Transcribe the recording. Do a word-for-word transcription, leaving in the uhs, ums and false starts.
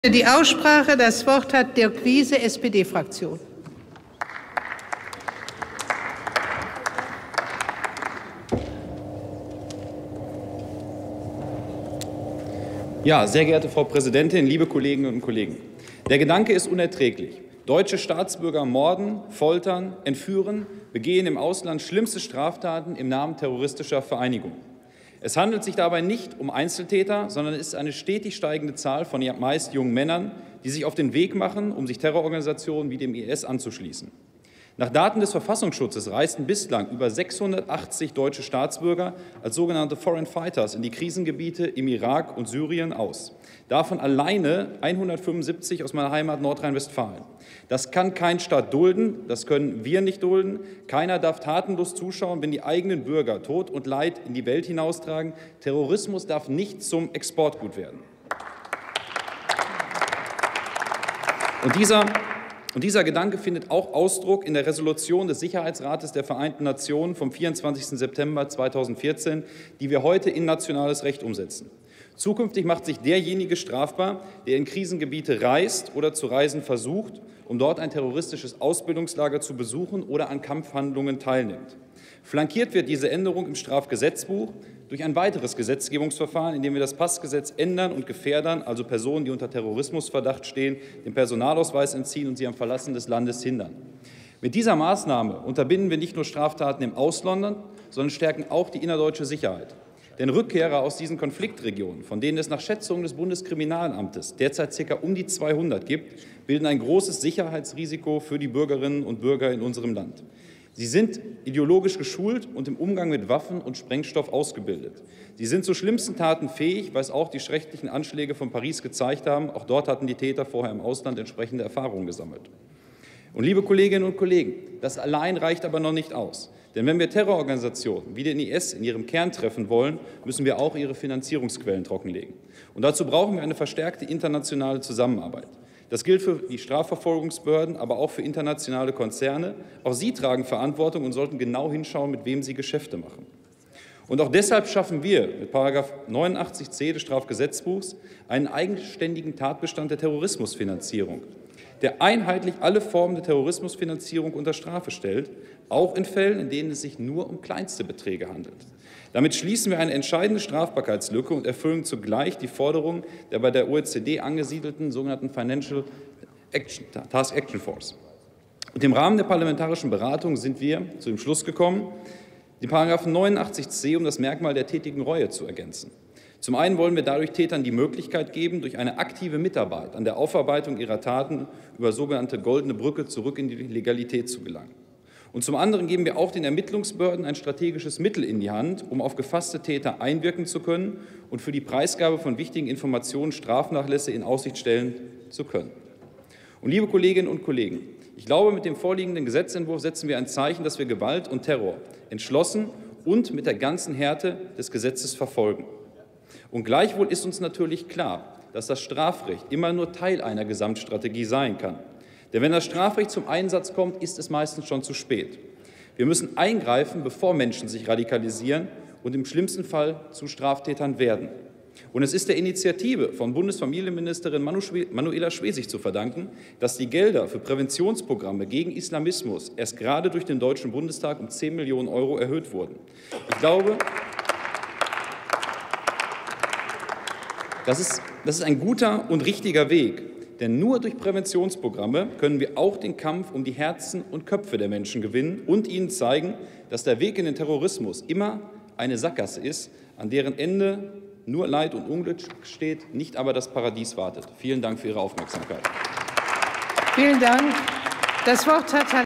Die Aussprache. Das Wort hat Dirk Wiese, S P D-Fraktion. Ja, sehr geehrte Frau Präsidentin, liebe Kolleginnen und Kollegen! Der Gedanke ist unerträglich. Deutsche Staatsbürger morden, foltern, entführen, begehen im Ausland schlimmste Straftaten im Namen terroristischer Vereinigung. Es handelt sich dabei nicht um Einzeltäter, sondern es ist eine stetig steigende Zahl von meist jungen Männern, die sich auf den Weg machen, um sich Terrororganisationen wie dem I S anzuschließen. Nach Daten des Verfassungsschutzes reisten bislang über sechshundertachtzig deutsche Staatsbürger als sogenannte Foreign Fighters in die Krisengebiete im Irak und Syrien aus. Davon alleine hundertfünfundsiebzig aus meiner Heimat Nordrhein-Westfalen. Das kann kein Staat dulden, das können wir nicht dulden. Keiner darf tatenlos zuschauen, wenn die eigenen Bürger Tod und Leid in die Welt hinaustragen. Terrorismus darf nicht zum Exportgut werden. Und dieser Und dieser Gedanke findet auch Ausdruck in der Resolution des Sicherheitsrates der Vereinten Nationen vom vierundzwanzigsten September zweitausendvierzehn, die wir heute in nationales Recht umsetzen. Zukünftig macht sich derjenige strafbar, der in Krisengebiete reist oder zu reisen versucht, um dort ein terroristisches Ausbildungslager zu besuchen oder an Kampfhandlungen teilnimmt. Flankiert wird diese Änderung im Strafgesetzbuch durch ein weiteres Gesetzgebungsverfahren, in dem wir das Passgesetz ändern und Gefährdern, also Personen, die unter Terrorismusverdacht stehen, den Personalausweis entziehen und sie am Verlassen des Landes hindern. Mit dieser Maßnahme unterbinden wir nicht nur Straftaten im Ausland, sondern stärken auch die innerdeutsche Sicherheit. Denn Rückkehrer aus diesen Konfliktregionen, von denen es nach Schätzungen des Bundeskriminalamtes derzeit ca. um die zweihundert gibt, bilden ein großes Sicherheitsrisiko für die Bürgerinnen und Bürger in unserem Land. Sie sind ideologisch geschult und im Umgang mit Waffen und Sprengstoff ausgebildet. Sie sind zu schlimmsten Taten fähig, was auch die schrecklichen Anschläge von Paris gezeigt haben. Auch dort hatten die Täter vorher im Ausland entsprechende Erfahrungen gesammelt. Und liebe Kolleginnen und Kollegen, das allein reicht aber noch nicht aus. Denn wenn wir Terrororganisationen wie den I S in ihrem Kern treffen wollen, müssen wir auch ihre Finanzierungsquellen trockenlegen. Und dazu brauchen wir eine verstärkte internationale Zusammenarbeit. Das gilt für die Strafverfolgungsbehörden, aber auch für internationale Konzerne. Auch sie tragen Verantwortung und sollten genau hinschauen, mit wem sie Geschäfte machen. Und auch deshalb schaffen wir mit Paragraph neunundachtzig c des Strafgesetzbuchs einen eigenständigen Tatbestand der Terrorismusfinanzierung, der einheitlich alle Formen der Terrorismusfinanzierung unter Strafe stellt, auch in Fällen, in denen es sich nur um kleinste Beträge handelt. Damit schließen wir eine entscheidende Strafbarkeitslücke und erfüllen zugleich die Forderungen der bei der O E C D angesiedelten sogenannten Financial Action, Task Action Force. Und im Rahmen der parlamentarischen Beratung sind wir zu dem Schluss gekommen, den Paragraphen neunundachtzig c um das Merkmal der tätigen Reue zu ergänzen. Zum einen wollen wir dadurch Tätern die Möglichkeit geben, durch eine aktive Mitarbeit an der Aufarbeitung ihrer Taten über sogenannte goldene Brücke zurück in die Legalität zu gelangen. Und zum anderen geben wir auch den Ermittlungsbehörden ein strategisches Mittel in die Hand, um auf gefasste Täter einwirken zu können und für die Preisgabe von wichtigen Informationen Strafnachlässe in Aussicht stellen zu können. Und liebe Kolleginnen und Kollegen, ich glaube, mit dem vorliegenden Gesetzentwurf setzen wir ein Zeichen, dass wir Gewalt und Terror entschlossen und mit der ganzen Härte des Gesetzes verfolgen. Und gleichwohl ist uns natürlich klar, dass das Strafrecht immer nur Teil einer Gesamtstrategie sein kann. Denn wenn das Strafrecht zum Einsatz kommt, ist es meistens schon zu spät. Wir müssen eingreifen, bevor Menschen sich radikalisieren und im schlimmsten Fall zu Straftätern werden. Und es ist der Initiative von Bundesfamilienministerin Manuela Schwesig zu verdanken, dass die Gelder für Präventionsprogramme gegen Islamismus erst gerade durch den Deutschen Bundestag um zehn Millionen Euro erhöht wurden. Ich glaube, das ist, das ist ein guter und richtiger Weg. Denn nur durch Präventionsprogramme können wir auch den Kampf um die Herzen und Köpfe der Menschen gewinnen und ihnen zeigen, dass der Weg in den Terrorismus immer eine Sackgasse ist, an deren Ende nur Leid und Unglück steht, nicht aber das Paradies wartet. Vielen Dank für Ihre Aufmerksamkeit. Vielen Dank. Das Wort hat Herr